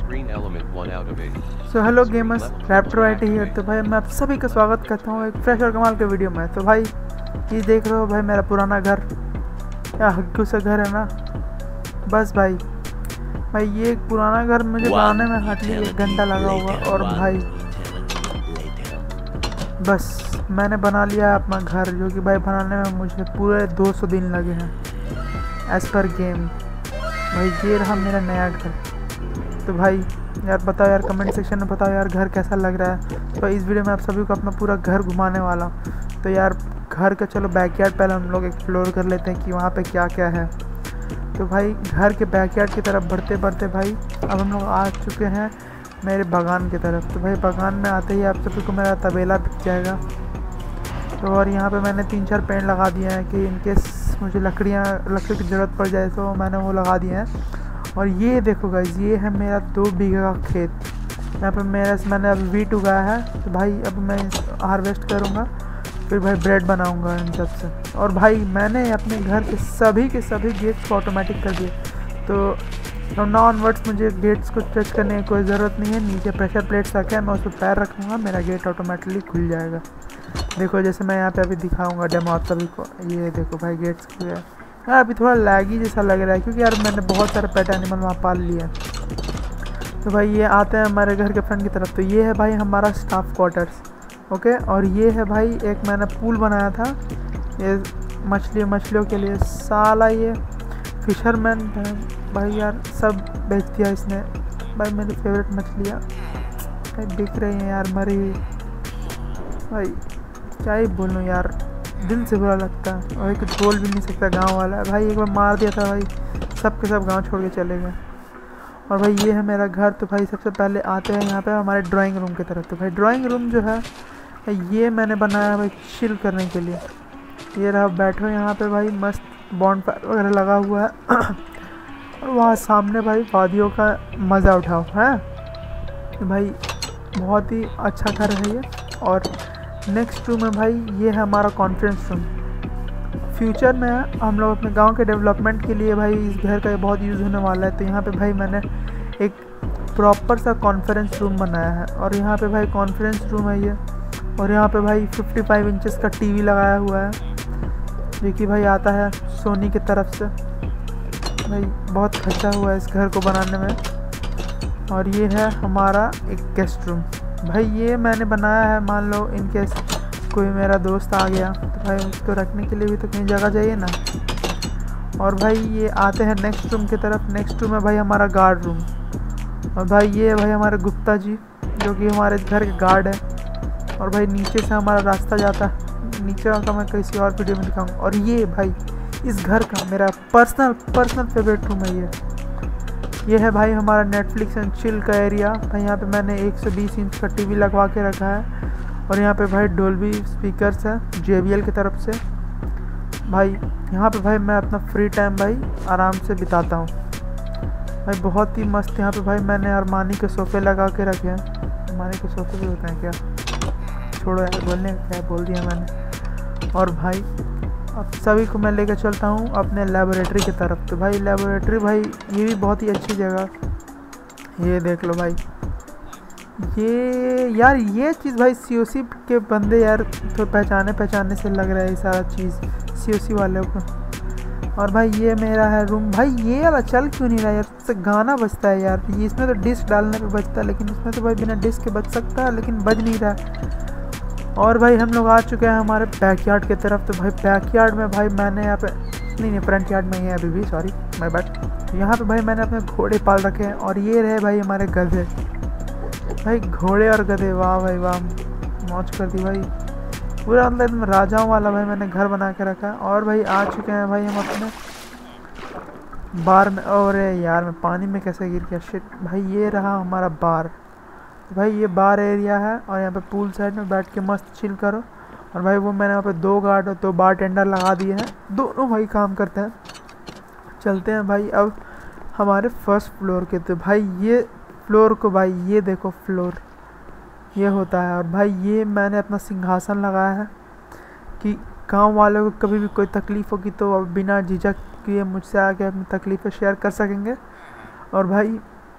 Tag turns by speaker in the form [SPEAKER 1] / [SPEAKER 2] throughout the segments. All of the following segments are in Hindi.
[SPEAKER 1] So hello gamers, Raptor IT here. तो भाई मैं आप सभी का स्वागत करता हूँ एक फ्रेश और कमाल के वीडियो में। तो भाई ये देख रहे हो भाई मेरा पुराना घर, क्या हग्गू सा घर है ना। बस भाई ये एक पुराना घर मुझे बनाने में हार्डली 1 घंटा लगा होगा। और भाई बस मैंने बना लिया अपना घर, जो कि भाई बनाने में मुझे पूरे 200 दिन लगे हैं एज़ पर गेम। भाई ये रहा मेरा नया घर। तो भाई यार बताओ यार, कमेंट सेक्शन में बताओ यार घर कैसा लग रहा है। तो इस वीडियो में आप सभी को अपना पूरा घर घुमाने वाला हूँ। तो यार घर का चलो बैकयार्ड पहले हम लोग एक्सप्लोर कर लेते हैं कि वहाँ पे क्या क्या है। तो भाई घर के बैकयार्ड की तरफ बढ़ते बढ़ते भाई अब हम लोग आ चुके हैं मेरे बागान की तरफ। तो भाई बागान में आते ही आप सभी को मेरा तबेला दिख जाएगा। तो और यहाँ पे मैंने 3-4 पेड़ लगा दिए हैं कि इनकेस मुझे लकड़ी की ज़रूरत पड़ जाए तो मैंने वो लगा दिए हैं। और ये देखो गाइस, ये है मेरा 2 बीघा का खेत। यहाँ पे मैंने अभी वीट उगाया है। तो भाई अब मैं हार्वेस्ट करूँगा, फिर भाई ब्रेड बनाऊँगा इन सब से। और भाई मैंने अपने घर के सभी गेट्स को ऑटोमेटिक कर दिए। तो फ्रॉम नाउ ऑनवर्ड्स मुझे गेट्स को टच करने की कोई ज़रूरत नहीं है। नीचे प्रेशर प्लेट्स रखे हैं, मैं उस पर पैर रखूँगा, मेरा गेट ऑटोमेटिकली खुल जाएगा। देखो जैसे मैं यहाँ पे अभी दिखाऊँगा डेमो आप सभी को। ये देखो भाई गेट्स खुले हैं। यार अभी थोड़ा लैगी जैसा लग रहा है क्योंकि यार मैंने बहुत सारे पेट एनिमल वहाँ पाल लिए हैं। तो भाई ये आते हैं हमारे घर के फ्रंट की तरफ। तो ये है भाई हमारा स्टाफ क्वार्टर्स, ओके। और ये है भाई एक मैंने पूल बनाया था ये मछलियों के लिए। साला ये फिशरमैन है भाई, यार सब बेच दिया इसने। भाई मेरी फेवरेट मछलियाँ दिख रही हैं यार मरी। भाई क्या ही बोलूँ यार, दिल से बुरा लगता है और कुछ बोल भी नहीं सकता। गांव वाला भाई एक बार मार दिया था भाई, सब के सब गांव छोड़ के चले गए। और भाई ये है मेरा घर। तो भाई सबसे पहले आते हैं यहाँ पे हमारे ड्राइंग रूम की तरफ। तो भाई ड्राइंग रूम जो है ये मैंने बनाया है भाई चिल करने के लिए। ये रहा, बैठो यहाँ पे भाई, मस्त बॉनफायर वगैरह लगा हुआ है। और वहाँ सामने भाई वादियों का मज़ा उठाओ है। तो भाई बहुत ही अच्छा घर है ये। और नेक्स्ट रूम है भाई, ये है हमारा कॉन्फ्रेंस रूम। फ्यूचर में हम लोग अपने गांव के डेवलपमेंट के लिए भाई इस घर का बहुत यूज़ होने वाला है। तो यहाँ पे भाई मैंने एक प्रॉपर सा कॉन्फ्रेंस रूम बनाया है। और यहाँ पे भाई कॉन्फ्रेंस रूम है ये। और यहाँ पे भाई 55 इंचेस का टीवी लगाया हुआ है, जो कि भाई आता है सोनी की तरफ से। भाई बहुत खर्चा हुआ है इस घर को बनाने में। और ये है हमारा एक गेस्ट रूम। भाई ये मैंने बनाया है, मान लो इनकेस कोई मेरा दोस्त आ गया तो भाई उसको रखने के लिए भी तो कहीं जगह चाहिए ना। और भाई ये आते हैं नेक्स्ट रूम की तरफ। नेक्स्ट रूम है भाई हमारा गार्ड रूम। और भाई ये है भाई हमारे गुप्ता जी, जो कि हमारे घर के गार्ड है। और भाई नीचे से हमारा रास्ता जाता है, नीचे का मैं किसी और वीडियो में दिखाऊँगा। और ये भाई इस घर का मेरा पर्सनल फेवरेट रूम है ये है भाई हमारा नेटफ्लिक्स एंड चिल का एरिया। भाई यहाँ पे मैंने 120 इंच का टीवी लगवा के रखा है। और यहाँ पे भाई डोल्बी स्पीकर्स है JBL की तरफ से। भाई यहाँ पे भाई मैं अपना फ्री टाइम भाई आराम से बिताता हूँ भाई, बहुत ही मस्त। यहाँ पे भाई मैंने अरमानी के सोफ़े लगा के रखे हैं। अरमानी के सोफ़े भी होते हैं क्या, छोड़ो यार, बोलने क्या बोल दिया मैंने। और भाई अब सभी को मैं लेकर चलता हूँ अपने लेबोरेटरी की तरफ। तो भाई लेबोरेटरी भाई ये भी बहुत ही अच्छी जगह, ये देख लो भाई। ये यार ये चीज़ भाई COC के बंदे यार तो पहचाने से लग रहा है ये सारा चीज़ COC वाले को। और भाई ये मेरा है रूम। भाई ये वाला चल क्यों नहीं रहा यार, इससे गाना बजता है यार। ये इसमें तो डिस्क डालने पे बजता है, लेकिन इसमें तो भाई बिना डिस्क के बज सकता है, लेकिन बज नहीं रहा। और भाई हम लोग आ चुके हैं हमारे बैकयार्ड की तरफ। तो भाई बैकयार्ड में भाई मैंने यहाँ पे नहीं फ्रंट यार्ड में ही है अभी भी, सॉरी माय बैड। यहाँ पे भाई मैंने अपने घोड़े पाल रखे हैं। और ये रहे भाई हमारे गधे। भाई घोड़े और गधे, वाह भाई वाह, मौज कर दी भाई पूरा। मतलब एकदम राजाओं वाला भाई मैंने घर बना के रखा है। और भाई आ चुके हैं भाई हम अपने बार में। और यार मैं पानी में कैसे गिर गया, शिट। भाई ये रहा हमारा बार। भाई ये बार एरिया है और यहाँ पे पूल साइड में बैठ के मस्त चिल करो। और भाई वो मैंने वहाँ पे 2 गार्ड और 2 बारटेंडर लगा दिए हैं, दोनों भाई काम करते हैं। चलते हैं भाई अब हमारे फर्स्ट फ्लोर के। तो भाई ये फ्लोर को भाई ये देखो, फ्लोर ये होता है। और भाई ये मैंने अपना सिंहासन लगाया है कि गांव वालों को कभी भी कोई तकलीफ़ होगी तो बिना झिझक किए मुझसे आके अपनी तकलीफ़ें शेयर कर सकेंगे। और भाई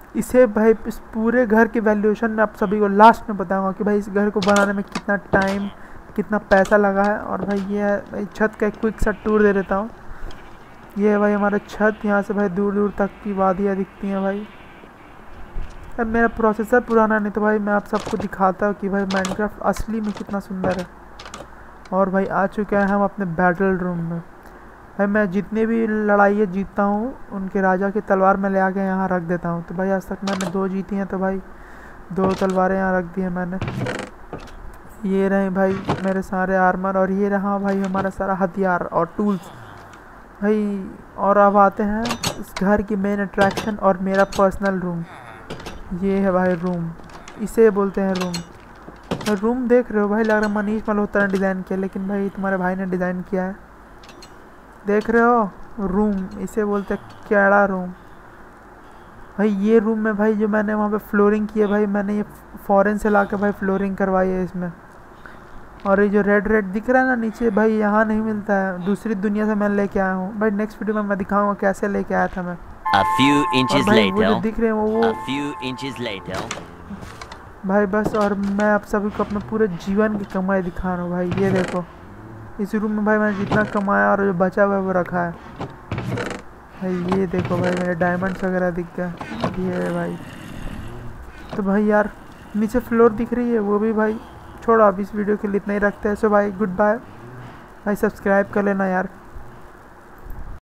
[SPEAKER 1] इसे भाई इस पूरे घर की वैल्यूएशन मैं आप सभी को लास्ट में बताऊंगा कि भाई इस घर को बनाने में कितना टाइम कितना पैसा लगा है। और भाई ये है भाई छत का एक क्विक सा टूर दे देता हूँ। ये है भाई हमारा छत, यहाँ से भाई दूर दूर तक की वादियाँ दिखती हैं भाई। अब मेरा प्रोसेसर पुराना नहीं तो भाई मैं आप सबको दिखाता हूँ कि भाई माइनक्राफ्ट असली में कितना सुंदर है। और भाई आ चुके हैं हम अपने बैटल रूम में। भाई मैं जितने भी लड़ाई जीतता हूँ उनके राजा की तलवार में ले आके यहाँ रख देता हूँ। तो भाई आज तक मैंने 2 जीती हैं, तो भाई 2 तलवारें यहाँ रख दी हैं मैंने। ये रहे भाई मेरे सारे आर्मर, और ये रहा भाई हमारा सारा हथियार और टूल्स भाई। और अब आते हैं इस घर की मेन अट्रैक्शन और मेरा पर्सनल रूम। ये है भाई रूम, इसे बोलते हैं रूम। रूम देख रहे हो भाई, लग रहा है मनीष मल्होत्रा ने डिज़ाइन किया, लेकिन भाई तुम्हारे भाई ने डिज़ाइन किया है। देख रहे हो रूम, इसे बोलते हैं कैड़ा रूम। भाई ये रूम में भाई जो मैंने वहाँ पे फ्लोरिंग की है भाई, मैंने ये फॉरेन से ला के भाई फ्लोरिंग करवाई है इसमें। और ये जो रेड रेड दिख रहा है ना नीचे भाई, यहाँ नहीं मिलता है, दूसरी दुनिया से मैं लेके आया हूँ भाई। नेक्स्ट वीडियो में मैं दिखाऊंगा कैसे लेके आया था मैं।
[SPEAKER 2] A few inches
[SPEAKER 1] भाई वो जो
[SPEAKER 2] later.
[SPEAKER 1] दिख रहे हैं वो
[SPEAKER 2] A few inches later.
[SPEAKER 1] भाई बस। और मैं आप सभी को अपने पूरे जीवन की कमाई दिखा रहा हूँ भाई। ये देखो इस रूम में भाई मैंने जितना कमाया और जो बचा हुआ है वो रखा है भाई। ये देखो भाई मेरे डायमंड्स वगैरह दिख गए ये भाई। तो भाई यार नीचे फ्लोर दिख रही है वो भी भाई। छोड़ो अब इस वीडियो के लिए इतना ही रखते हैं। सो भाई गुड बाय भाई, सब्सक्राइब कर लेना यार।